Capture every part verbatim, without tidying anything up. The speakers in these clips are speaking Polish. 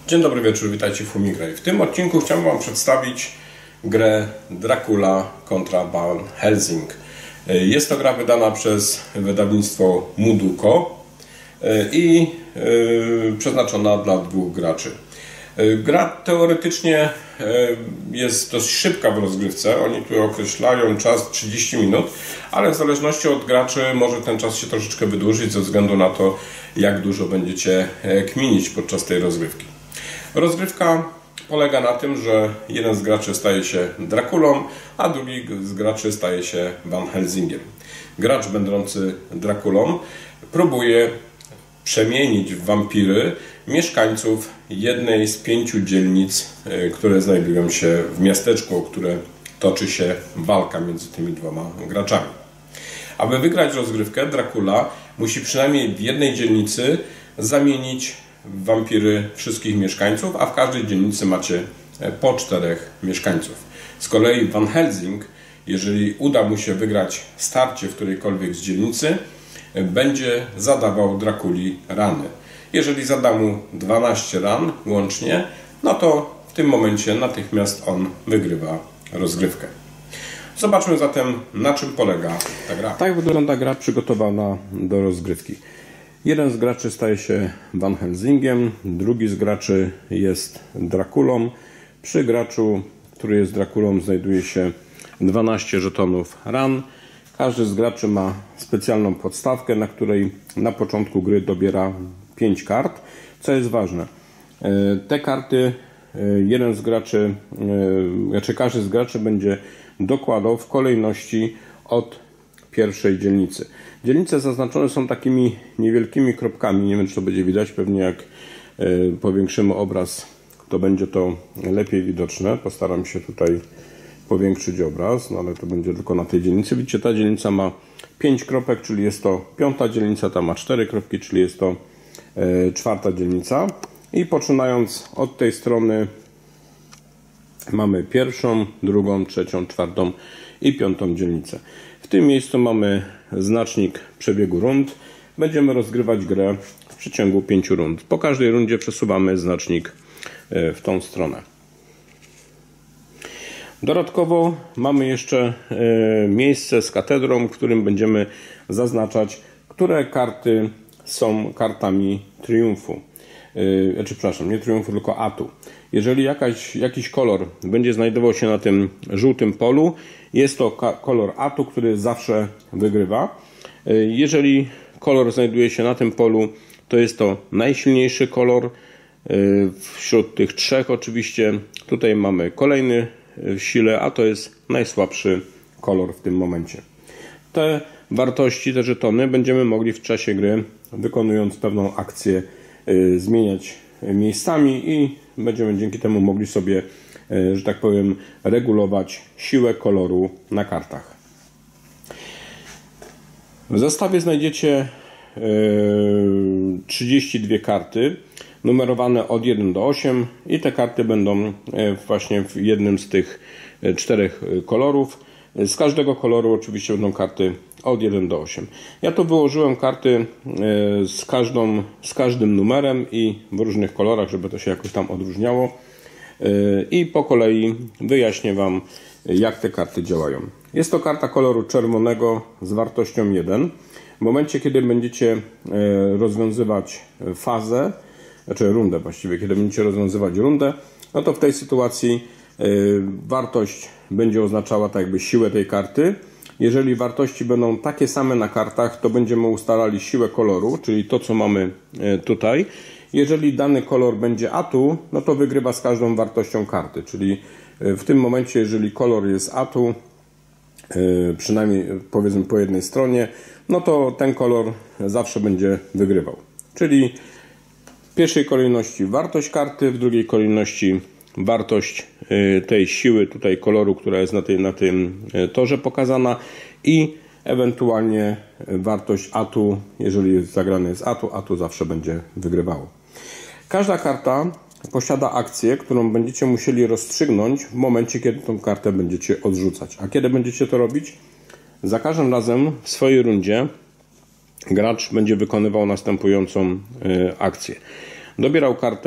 Dzień dobry wieczór, witajcie w Fumigraj. W tym odcinku chciałbym Wam przedstawić grę Dracula kontra Van Helsing. Jest to gra wydana przez wydawnictwo Muduko i przeznaczona dla dwóch graczy. Gra teoretycznie jest dość szybka w rozgrywce. Oni tu określają czas trzydzieści minut, ale w zależności od graczy może ten czas się troszeczkę wydłużyć ze względu na to, jak dużo będziecie kminić podczas tej rozgrywki. Rozgrywka polega na tym, że jeden z graczy staje się Draculą, a drugi z graczy staje się Van Helsingiem. Gracz będący Draculą próbuje przemienić w wampiry mieszkańców jednej z pięciu dzielnic, które znajdują się w miasteczku, o które toczy się walka między tymi dwoma graczami. Aby wygrać rozgrywkę, Dracula musi przynajmniej w jednej dzielnicy zamienić w wampiry wszystkich mieszkańców, a w każdej dzielnicy macie po czterech mieszkańców. Z kolei Van Helsing, jeżeli uda mu się wygrać starcie w którejkolwiek z dzielnicy, będzie zadawał Draculi rany. Jeżeli zada mu dwanaście ran łącznie, no to w tym momencie natychmiast on wygrywa rozgrywkę. Zobaczmy zatem, na czym polega ta gra. Tak wygląda gra przygotowana do rozgrywki. Jeden z graczy staje się Van Helsingiem, drugi z graczy jest Draculą. Przy graczu, który jest Draculą, znajduje się dwanaście żetonów ran. Każdy z graczy ma specjalną podstawkę, na której na początku gry dobiera pięć kart. Co jest ważne, te karty jeden z graczy, znaczy każdy z graczy będzie dokładał w kolejności od pierwszej dzielnicy. Dzielnice zaznaczone są takimi niewielkimi kropkami. Nie wiem, czy to będzie widać. Pewnie jak powiększymy obraz, to będzie to lepiej widoczne. Postaram się tutaj powiększyć obraz, no ale to będzie tylko na tej dzielnicy. Widzicie, ta dzielnica ma pięć kropek, czyli jest to piąta dzielnica, ta ma cztery kropki, czyli jest to e, czwarta dzielnica. I poczynając od tej strony mamy pierwszą, drugą, trzecią, czwartą i piątą dzielnicę. W tym miejscu mamy znacznik przebiegu rund. Będziemy rozgrywać grę w przeciągu pięciu rund. Po każdej rundzie przesuwamy znacznik w tą stronę. Dodatkowo mamy jeszcze miejsce z katedrą, w którym będziemy zaznaczać, które karty są kartami triumfu. Znaczy, przepraszam, nie triumfu, tylko atu. Jeżeli jakaś, jakiś kolor będzie znajdował się na tym żółtym polu, jest to kolor atu, który zawsze wygrywa. Jeżeli kolor znajduje się na tym polu, to jest to najsilniejszy kolor. Wśród tych trzech oczywiście tutaj mamy kolejny w sile, a to jest najsłabszy kolor w tym momencie. Te wartości, te żetony będziemy mogli w czasie gry, wykonując pewną akcję, zmieniać miejscami i będziemy dzięki temu mogli sobie, że tak powiem, regulować siłę koloru na kartach. W zestawie znajdziecie trzydzieści dwie karty numerowane od jeden do ośmiu i te karty będą właśnie w jednym z tych czterech kolorów. Z każdego koloru oczywiście będą karty od jeden do ośmiu. Ja tu wyłożyłem karty z, każdą, z każdym numerem i w różnych kolorach, żeby to się jakoś tam odróżniało. I po kolei wyjaśnię Wam, jak te karty działają. Jest to karta koloru czerwonego z wartością jeden. W momencie, kiedy będziecie rozwiązywać fazę, znaczy rundę właściwie, kiedy będziecie rozwiązywać rundę, no to w tej sytuacji wartość będzie oznaczała tak jakby siłę tej karty. Jeżeli wartości będą takie same na kartach, to będziemy ustalali siłę koloru, czyli to, co mamy tutaj. Jeżeli dany kolor będzie atu, no to wygrywa z każdą wartością karty, czyli w tym momencie, jeżeli kolor jest atu, przynajmniej powiedzmy po jednej stronie, no to ten kolor zawsze będzie wygrywał. Czyli w pierwszej kolejności wartość karty, w drugiej kolejności wartość tej siły tutaj koloru, która jest na, tej, na tym torze pokazana i ewentualnie wartość atu, jeżeli zagrane jest atu, atu zawsze będzie wygrywało. Każda karta posiada akcję, którą będziecie musieli rozstrzygnąć w momencie, kiedy tą kartę będziecie odrzucać. A kiedy będziecie to robić? Za każdym razem w swojej rundzie gracz będzie wykonywał następującą akcję. Dobierał kartę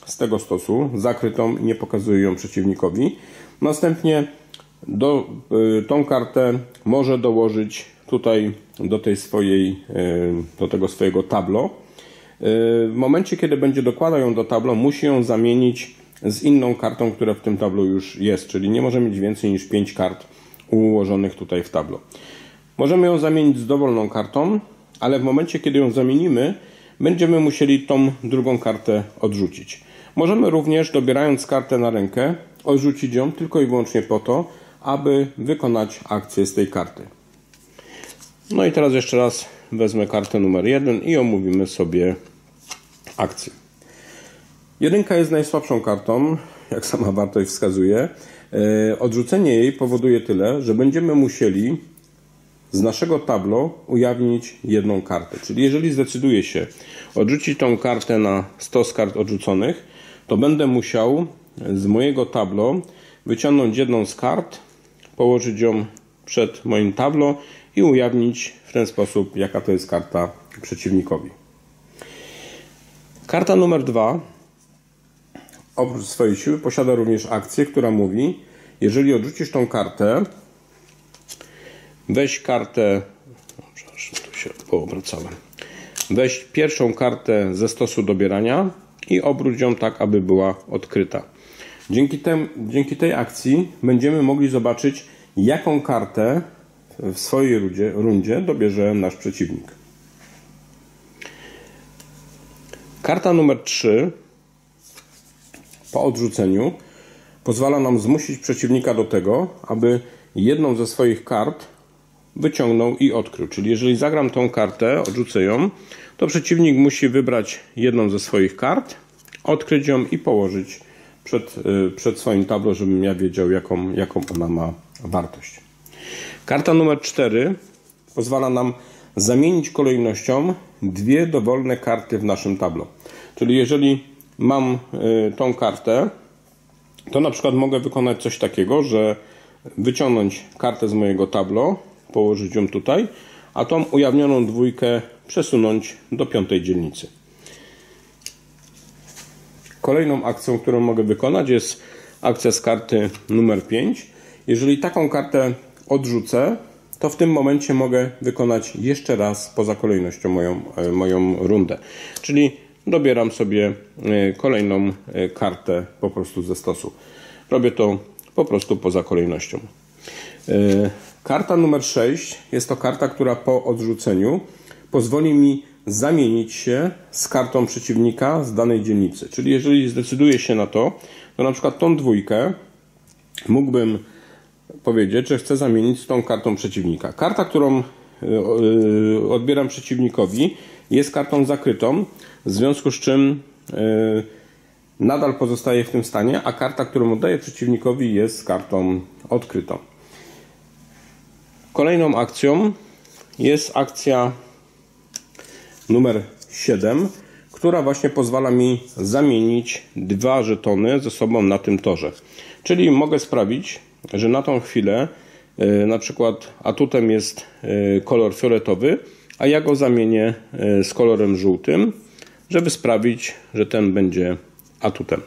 z tego stosu, zakrytą i nie pokazuje ją przeciwnikowi. Następnie do, y, tą kartę może dołożyć tutaj do tej swojej, y, do tego swojego tableau. Y, w momencie, kiedy będzie dokładał ją do tableau, musi ją zamienić z inną kartą, która w tym tableau już jest, czyli nie może mieć więcej niż pięć kart ułożonych tutaj w tableau. Możemy ją zamienić z dowolną kartą, ale w momencie, kiedy ją zamienimy, będziemy musieli tą drugą kartę odrzucić. Możemy również, dobierając kartę na rękę, odrzucić ją tylko i wyłącznie po to, aby wykonać akcję z tej karty. No i teraz jeszcze raz wezmę kartę numer jeden i omówimy sobie akcję. Jedynka jest najsłabszą kartą, jak sama wartość wskazuje. Odrzucenie jej powoduje tyle, że będziemy musieli z naszego tableau ujawnić jedną kartę. Czyli jeżeli zdecyduję się odrzucić tą kartę na stos kart odrzuconych, to będę musiał z mojego tableau wyciągnąć jedną z kart, położyć ją przed moim tableau i ujawnić w ten sposób, jaka to jest karta przeciwnikowi. Karta numer dwa oprócz swojej siły posiada również akcję, która mówi: jeżeli odrzucisz tą kartę, weź kartę, o, przepraszam, tu się poobracałem, weź pierwszą kartę ze stosu dobierania i obróć ją tak, aby była odkryta. Dzięki, tem, dzięki tej akcji będziemy mogli zobaczyć, jaką kartę w swojej rundzie, rundzie dobierze nasz przeciwnik. Karta numer trzy po odrzuceniu pozwala nam zmusić przeciwnika do tego, aby jedną ze swoich kart wyciągnął i odkrył. Czyli jeżeli zagram tą kartę, odrzucę ją, to przeciwnik musi wybrać jedną ze swoich kart, odkryć ją i położyć przed, przed swoim tableau, żebym ja wiedział, jaką, jaką ona ma wartość. Karta numer cztery pozwala nam zamienić kolejnością dwie dowolne karty w naszym tableau. Czyli jeżeli mam tą kartę, to na przykład mogę wykonać coś takiego, że wyciągnąć kartę z mojego tableau, położyć ją tutaj, a tą ujawnioną dwójkę przesunąć do piątej dzielnicy. Kolejną akcją, którą mogę wykonać, jest akcja z karty numer pięć. Jeżeli taką kartę odrzucę, to w tym momencie mogę wykonać jeszcze raz poza kolejnością moją, moją rundę. Czyli dobieram sobie kolejną kartę po prostu ze stosu. Robię to po prostu poza kolejnością. Karta numer sześć jest to karta, która po odrzuceniu pozwoli mi zamienić się z kartą przeciwnika z danej dzielnicy. Czyli jeżeli zdecyduję się na to, to na przykład tą dwójkę mógłbym powiedzieć, że chcę zamienić z tą kartą przeciwnika. Karta, którą odbieram przeciwnikowi, jest kartą zakrytą, w związku z czym nadal pozostaje w tym stanie, a karta, którą oddaję przeciwnikowi, jest kartą odkrytą. Kolejną akcją jest akcja numer siedem, która właśnie pozwala mi zamienić dwa żetony ze sobą na tym torze. Czyli mogę sprawić, że na tą chwilę na przykład atutem jest kolor fioletowy, a ja go zamienię z kolorem żółtym, żeby sprawić, że ten będzie atutem.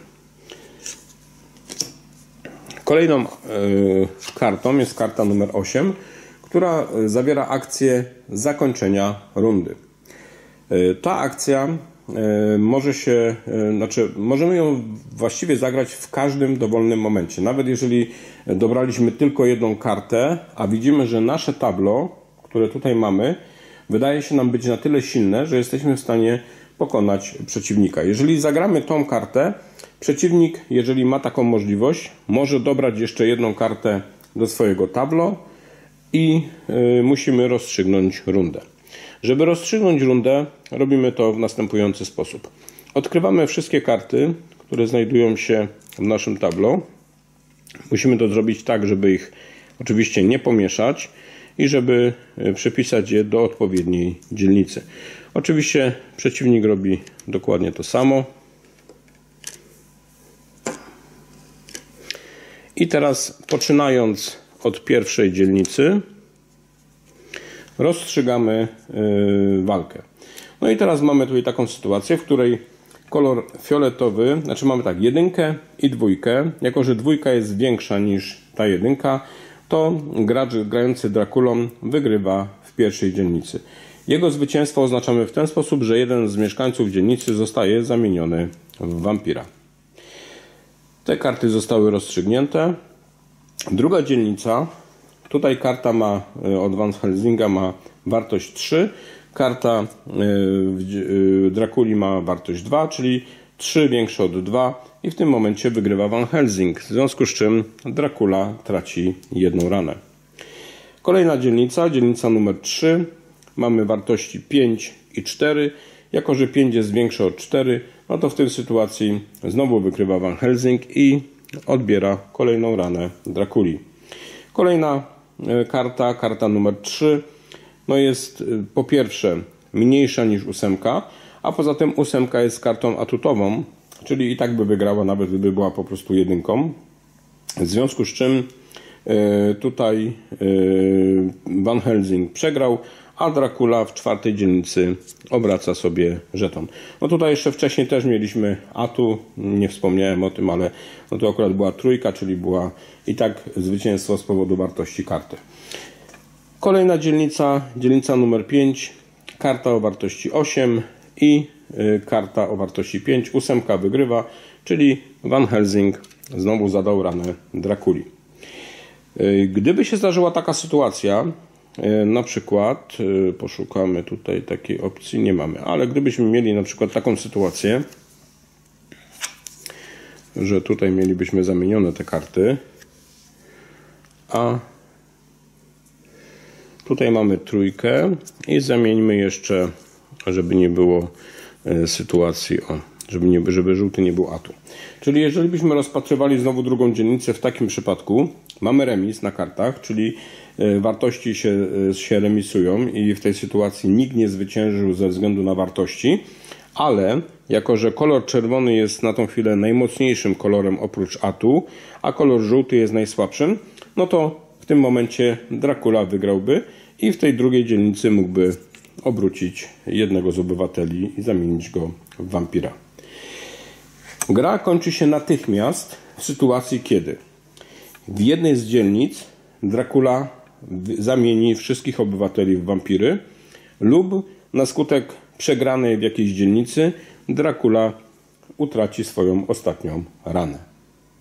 Kolejną kartą jest karta numer osiem, która zawiera akcję zakończenia rundy. Ta akcja może się, znaczy możemy ją właściwie zagrać w każdym dowolnym momencie. Nawet jeżeli dobraliśmy tylko jedną kartę, a widzimy, że nasze tableau, które tutaj mamy, wydaje się nam być na tyle silne, że jesteśmy w stanie pokonać przeciwnika. Jeżeli zagramy tą kartę, przeciwnik, jeżeli ma taką możliwość, może dobrać jeszcze jedną kartę do swojego tableau i y, musimy rozstrzygnąć rundę. Żeby rozstrzygnąć rundę, robimy to w następujący sposób. Odkrywamy wszystkie karty, które znajdują się w naszym tableau. Musimy to zrobić tak, żeby ich oczywiście nie pomieszać i żeby przypisać je do odpowiedniej dzielnicy. Oczywiście przeciwnik robi dokładnie to samo. I teraz, poczynając od pierwszej dzielnicy, rozstrzygamy yy, walkę. No i teraz mamy tutaj taką sytuację, w której kolor fioletowy, znaczy mamy tak, jedynkę i dwójkę. Jako że dwójka jest większa niż ta jedynka, to gracz grający Drakulą wygrywa w pierwszej dzielnicy. Jego zwycięstwo oznaczamy w ten sposób, że jeden z mieszkańców dzielnicy zostaje zamieniony w wampira. Te karty zostały rozstrzygnięte. Druga dzielnica, tutaj karta ma od Van Helsinga ma wartość trzy, karta Drakuli ma wartość dwa, czyli trzy większe od dwa i w tym momencie wygrywa Van Helsing, w związku z czym Drakula traci jedną ranę. Kolejna dzielnica, dzielnica numer trzy, mamy wartości pięć i cztery. Jako że pięć jest większe od cztery, no to w tej sytuacji znowu wygrywa Van Helsing i odbiera kolejną ranę Drakuli. Kolejna karta, karta numer trzy, no jest po pierwsze mniejsza niż ósemka, a poza tym ósemka jest kartą atutową, czyli i tak by wygrała, nawet gdyby była po prostu jedynką. W związku z czym tutaj Van Helsing przegrał, a Drakula w czwartej dzielnicy obraca sobie żeton. No tutaj jeszcze wcześniej też mieliśmy atu, nie wspomniałem o tym, ale no to akurat była trójka, czyli była i tak zwycięstwo z powodu wartości karty. Kolejna dzielnica, dzielnica numer pięć, karta o wartości osiem i y, karta o wartości pięć. Ósemka wygrywa, czyli Van Helsing znowu zadał ranę Drakuli. Y, gdyby się zdarzyła taka sytuacja, y, na przykład, y, poszukamy tutaj takiej opcji, nie mamy, ale gdybyśmy mieli na przykład taką sytuację, że tutaj mielibyśmy zamienione te karty, a tutaj mamy trójkę i zamieńmy jeszcze, żeby nie było sytuacji, o, żeby, nie, żeby żółty nie był atu. Czyli jeżeli byśmy rozpatrywali znowu drugą dzielnicę, w takim przypadku mamy remis na kartach, czyli wartości się, się remisują i w tej sytuacji nikt nie zwyciężył ze względu na wartości, ale jako że kolor czerwony jest na tą chwilę najmocniejszym kolorem oprócz atu, a kolor żółty jest najsłabszym, no to w tym momencie Drakula wygrałby i w tej drugiej dzielnicy mógłby obrócić jednego z obywateli i zamienić go w wampira. Gra kończy się natychmiast w sytuacji, kiedy w jednej z dzielnic Drakula zamieni wszystkich obywateli w wampiry lub na skutek przegranej w jakiejś dzielnicy Drakula utraci swoją ostatnią ranę.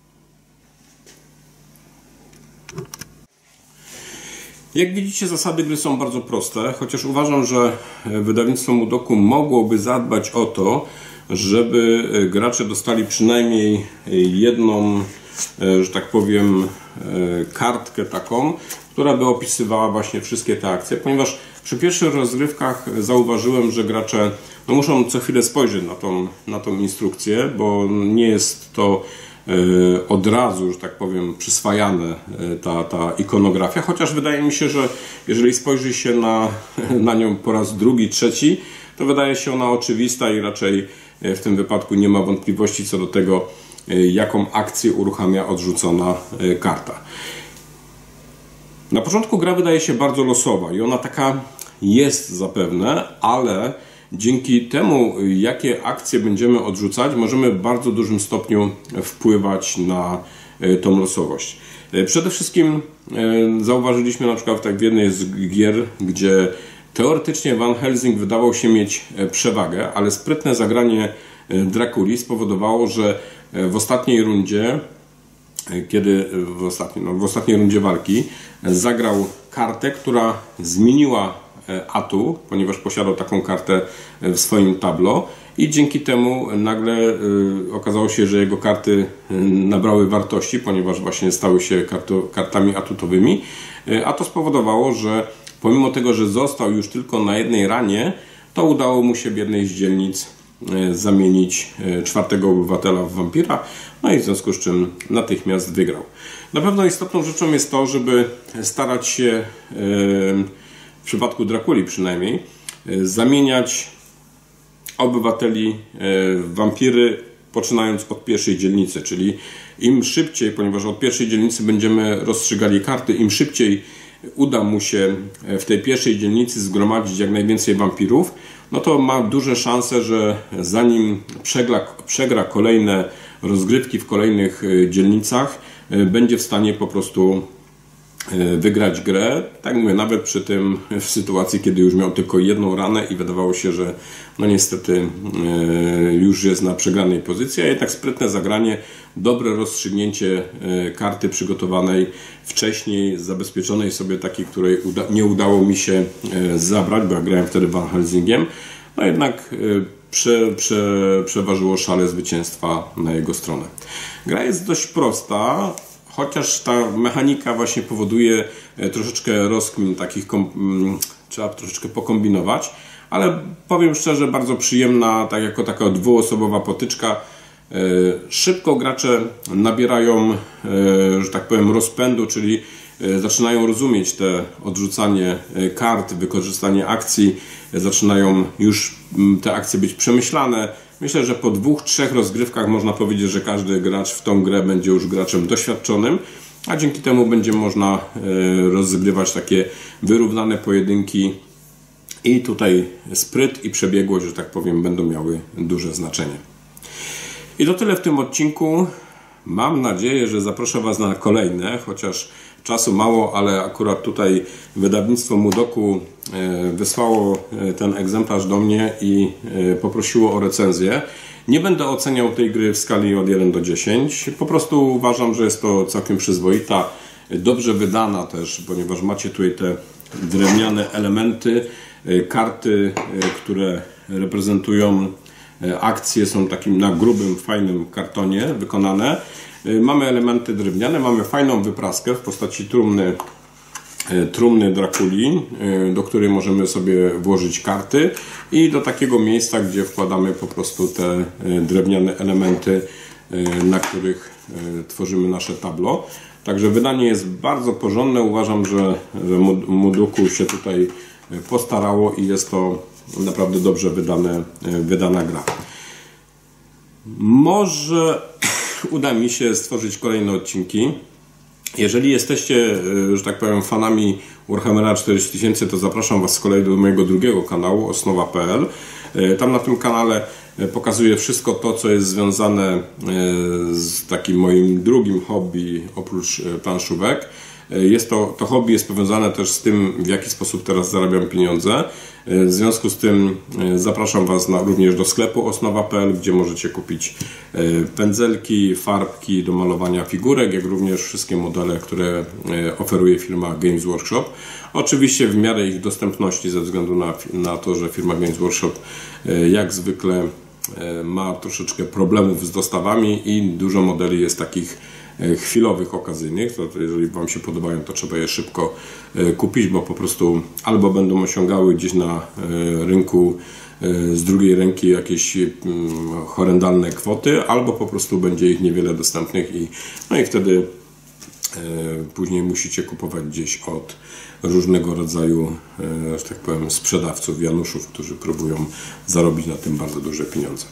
Jak widzicie, zasady gry są bardzo proste, chociaż uważam, że wydawnictwo Mudoku mogłoby zadbać o to, żeby gracze dostali przynajmniej jedną, że tak powiem, kartkę taką, która by opisywała właśnie wszystkie te akcje, ponieważ przy pierwszych rozgrywkach zauważyłem, że gracze no, muszą co chwilę spojrzeć na tą, na tą instrukcję, bo nie jest to od razu, że tak powiem, przyswajane ta, ta ikonografia, chociaż wydaje mi się, że jeżeli spojrzy się na, na nią po raz drugi, trzeci, to wydaje się ona oczywista i raczej w tym wypadku nie ma wątpliwości co do tego, jaką akcję uruchamia odrzucona karta. Na początku gra wydaje się bardzo losowa i ona taka jest zapewne, ale dzięki temu, jakie akcje będziemy odrzucać, możemy w bardzo dużym stopniu wpływać na tą losowość. Przede wszystkim zauważyliśmy na przykład tak w jednej z gier, gdzie teoretycznie Van Helsing wydawał się mieć przewagę, ale sprytne zagranie Drakuli spowodowało, że w ostatniej rundzie, kiedy w ostatniej, no w ostatniej rundzie walki zagrał kartę, która zmieniła atu, ponieważ posiadał taką kartę w swoim tablo i dzięki temu nagle y, okazało się, że jego karty nabrały wartości, ponieważ właśnie stały się karto, kartami atutowymi, y, a to spowodowało, że pomimo tego, że został już tylko na jednej ranie, to udało mu się w jednej z dzielnic y, zamienić y, czwartego obywatela w wampira, no i w związku z czym natychmiast wygrał. Na pewno istotną rzeczą jest to, żeby starać się y, w przypadku Drakuli przynajmniej, zamieniać obywateli w wampiry poczynając od pierwszej dzielnicy, czyli im szybciej, ponieważ od pierwszej dzielnicy będziemy rozstrzygali karty, im szybciej uda mu się w tej pierwszej dzielnicy zgromadzić jak najwięcej wampirów, no to ma duże szanse, że zanim przegra, przegra kolejne rozgrywki w kolejnych dzielnicach, będzie w stanie po prostu wygrać grę. Tak mówię, nawet przy tym, w sytuacji, kiedy już miał tylko jedną ranę i wydawało się, że no niestety już jest na przegranej pozycji, a jednak sprytne zagranie, dobre rozstrzygnięcie karty przygotowanej wcześniej, zabezpieczonej sobie takiej, której uda nie udało mi się zabrać, bo ja grałem wtedy Van Helsingiem, no jednak prze, prze, przeważyło szale zwycięstwa na jego stronę. Gra jest dość prosta, chociaż ta mechanika właśnie powoduje troszeczkę rozkmin takich, trzeba troszeczkę pokombinować, ale powiem szczerze, bardzo przyjemna, tak jako taka dwuosobowa potyczka. Szybko gracze nabierają, że tak powiem, rozpędu, czyli zaczynają rozumieć te odrzucanie kart, wykorzystanie akcji, zaczynają już te akcje być przemyślane. Myślę, że po dwóch, trzech rozgrywkach można powiedzieć, że każdy gracz w tą grę będzie już graczem doświadczonym, a dzięki temu będzie można rozgrywać takie wyrównane pojedynki i tutaj spryt i przebiegłość, że tak powiem, będą miały duże znaczenie. I to tyle w tym odcinku. Mam nadzieję, że zaproszę Was na kolejne, chociaż czasu mało, ale akurat tutaj wydawnictwo Mudoku wysłało ten egzemplarz do mnie i poprosiło o recenzję. Nie będę oceniał tej gry w skali od jeden do dziesięciu. Po prostu uważam, że jest to całkiem przyzwoita, dobrze wydana też, ponieważ macie tutaj te drewniane elementy, karty, które reprezentują akcje, są takim na grubym, fajnym kartonie wykonane. Mamy elementy drewniane, mamy fajną wypraskę w postaci trumny, trumny Drakuli, do której możemy sobie włożyć karty i do takiego miejsca, gdzie wkładamy po prostu te drewniane elementy, na których tworzymy nasze tablo. Także wydanie jest bardzo porządne. Uważam, że, że Mudoku się tutaj postarało i jest to naprawdę dobrze wydane, wydana gra. Może uda mi się stworzyć kolejne odcinki. Jeżeli jesteście, że tak powiem, fanami Warhammera czterdzieści tysięcy, to zapraszam Was z kolei do mojego drugiego kanału, osnowa kropka p l. Tam na tym kanale pokazuję wszystko to, co jest związane z takim moim drugim hobby oprócz planszówek. Jest to, to hobby jest powiązane też z tym, w jaki sposób teraz zarabiam pieniądze. W związku z tym zapraszam Was na, również do sklepu osnowa kropka p l, gdzie możecie kupić pędzelki, farbki do malowania figurek, jak również wszystkie modele, które oferuje firma Games Workshop. Oczywiście w miarę ich dostępności, ze względu na, na to, że firma Games Workshop jak zwykle ma troszeczkę problemów z dostawami i dużo modeli jest takich chwilowych, okazyjnych. To jeżeli Wam się podobają, to trzeba je szybko kupić, bo po prostu albo będą osiągały gdzieś na rynku z drugiej ręki jakieś horrendalne kwoty, albo po prostu będzie ich niewiele dostępnych i, no i wtedy później musicie kupować gdzieś od różnego rodzaju, że tak powiem, sprzedawców, januszów, którzy próbują zarobić na tym bardzo duże pieniądze.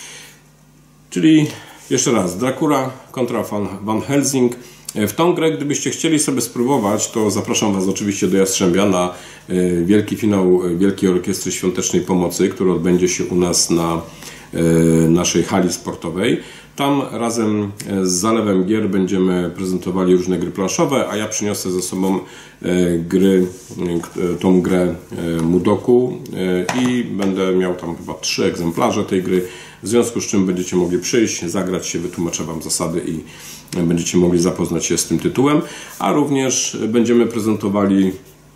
Czyli jeszcze raz, Dracula kontra Van Helsing. W tą grę, gdybyście chcieli sobie spróbować, to zapraszam Was oczywiście do Jastrzębia na wielki finał Wielkiej Orkiestry Świątecznej Pomocy, który odbędzie się u nas na naszej hali sportowej. Tam razem z Zalewem Gier będziemy prezentowali różne gry planszowe, a ja przyniosę ze sobą gry, tą grę Mudoku i będę miał tam chyba trzy egzemplarze tej gry, w związku z czym będziecie mogli przyjść, zagrać się, wytłumaczę Wam zasady i będziecie mogli zapoznać się z tym tytułem, a również będziemy prezentowali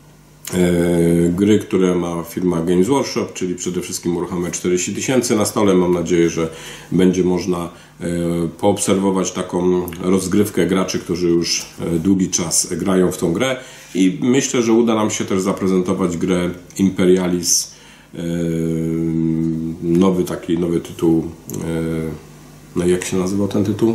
gry, które ma firma Games Workshop, czyli przede wszystkim Warhammer czterdzieści tysięcy na stole. Mam nadzieję, że będzie można poobserwować taką rozgrywkę graczy, którzy już długi czas grają w tą grę i myślę, że uda nam się też zaprezentować grę Imperialis, nowy taki nowy tytuł. No jak się nazywał ten tytuł?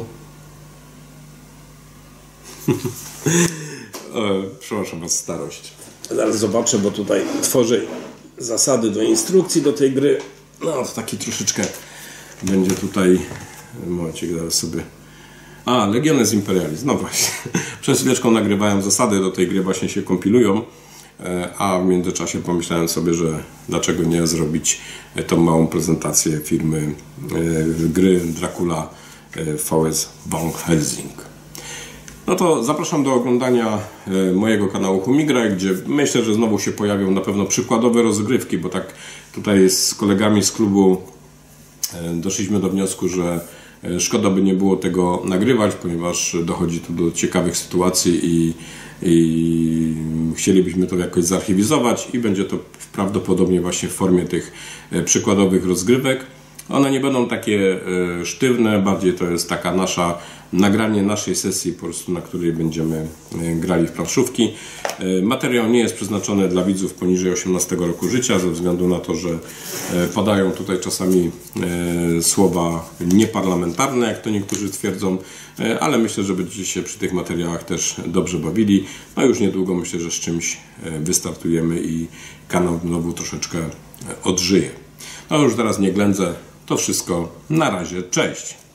Przepraszam Was, starość. Zaraz zobaczę, bo tutaj tworzę zasady do instrukcji do tej gry. No to taki troszeczkę będzie tutaj. Momencik, zaraz sobie. A, Legiones Imperialis. No właśnie. Przed chwileczką nagrywałem zasady do tej gry, właśnie się kompilują. a w międzyczasie pomyślałem sobie, że dlaczego nie zrobić tą małą prezentację firmy gry Dracula V S Van Helsing. No to zapraszam do oglądania mojego kanału Humigraj, gdzie myślę, że znowu się pojawią na pewno przykładowe rozgrywki, bo tak tutaj z kolegami z klubu doszliśmy do wniosku, że szkoda by nie było tego nagrywać, ponieważ dochodzi tu do ciekawych sytuacji i, i chcielibyśmy to jakoś zarchiwizować i będzie to prawdopodobnie właśnie w formie tych przykładowych rozgrywek. One nie będą takie sztywne, bardziej to jest taka nasza nagranie naszej sesji, po prostu na której będziemy grali w planszówki. Materiał nie jest przeznaczony dla widzów poniżej osiemnastego roku życia, ze względu na to, że padają tutaj czasami słowa nieparlamentarne, jak to niektórzy twierdzą, ale myślę, że będziecie się przy tych materiałach też dobrze bawili. No już niedługo myślę, że z czymś wystartujemy i kanał znowu troszeczkę odżyje. No już teraz nie ględzę. To wszystko. Na razie. Cześć!